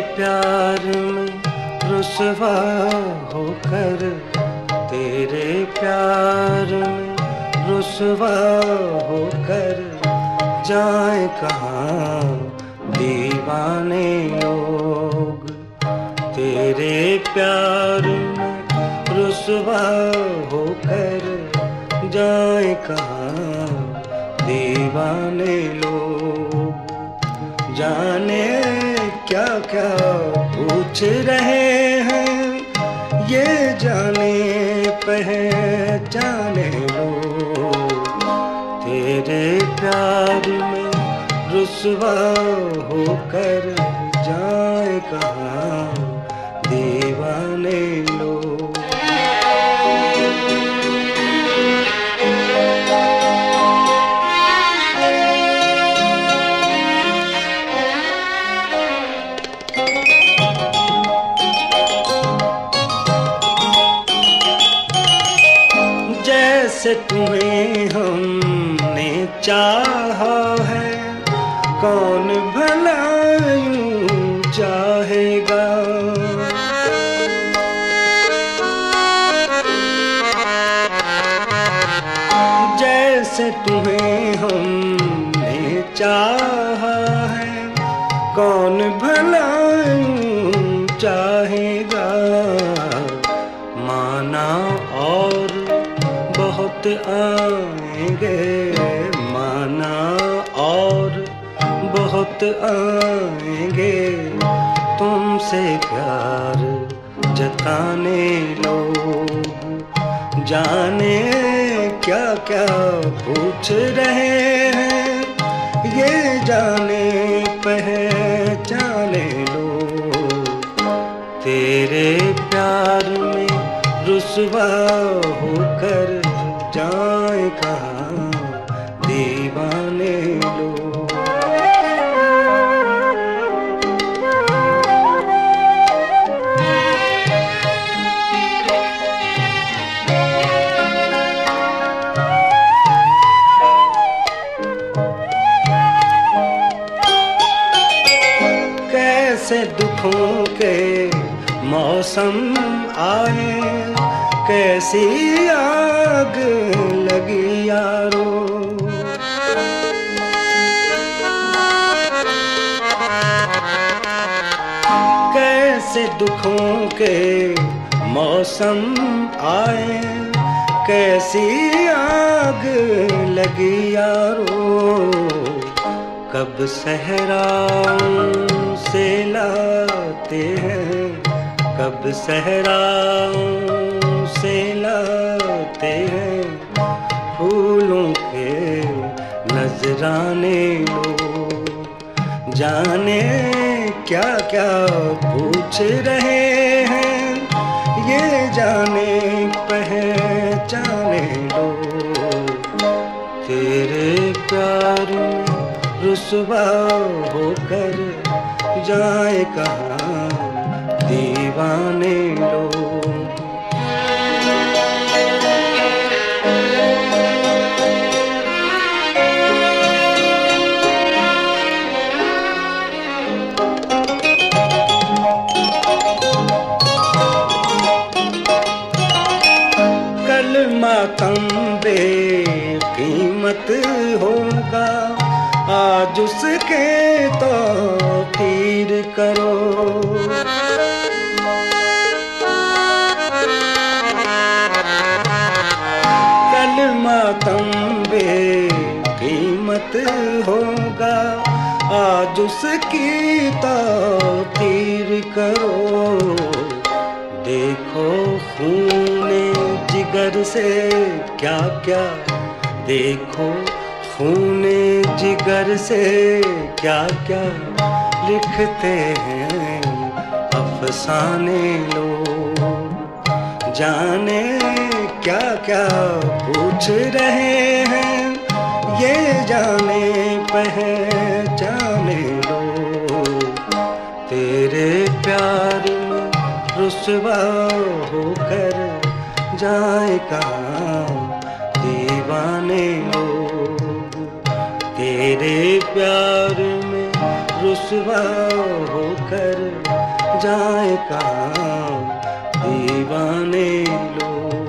प्यार में रुसवा होकर, तेरे प्यार में रुसवा होकर जाए कहाँ दीवाने लोग। तेरे प्यार में रुसवा होकर जाए कहाँ दीवाने लोग। जाने क्या क्या पूछ रहे हैं, ये जाने पहचाने लोग। तेरे प्यार में रुसवा होकर जाए कहाँ दीवाने लोग। जैसे तुम्हें हमने चाहा है, कौन भला यूं चाहेगा। जैसे तुम्हें हमने चाहा है, कौन भला यूं चाहेगा। माना और बहुत आएंगे, माना और बहुत आएंगे, तुमसे प्यार जताने लोग। जाने क्या क्या पूछ रहे हैं, ये जाने पहचाने लोग। तेरे प्यार में रुसवा होकर जाए कहाँ दीवाने लोग। कैसे दुखों के मौसम आए, कैसी आग लगी यारो। कैसे दुखों के मौसम आए, कैसी आग लगी यारो। कब सहराओं से लाते हैं, कब सहराओं से लाते हैं, फूलों के नजराने लोग। जाने क्या क्या पूछ रहे हैं, ये जाने पहचाने लोग। तेरे प्यार में रुसवा होकर जाए कहाँ दीवाने लोग। कल मातम बेकीमत होगा, आज उसके तो तीर करो। कल मातम बेकीमत होगा, आज उसकी तो तीर करो। देखो खूने जिगर से क्या क्या, देखो खूने जिगर से क्या क्या लिखते हैं अफसाने लोग। जाने क्या क्या पूछ रहे हैं, ये जाने पहचाने लोग। तेरे प्यार में रुसवा होकर जाए कहाँ दीवाने लोग। तेरे प्यार में रुसवा होकर जाए कहाँ दीवाने लोग।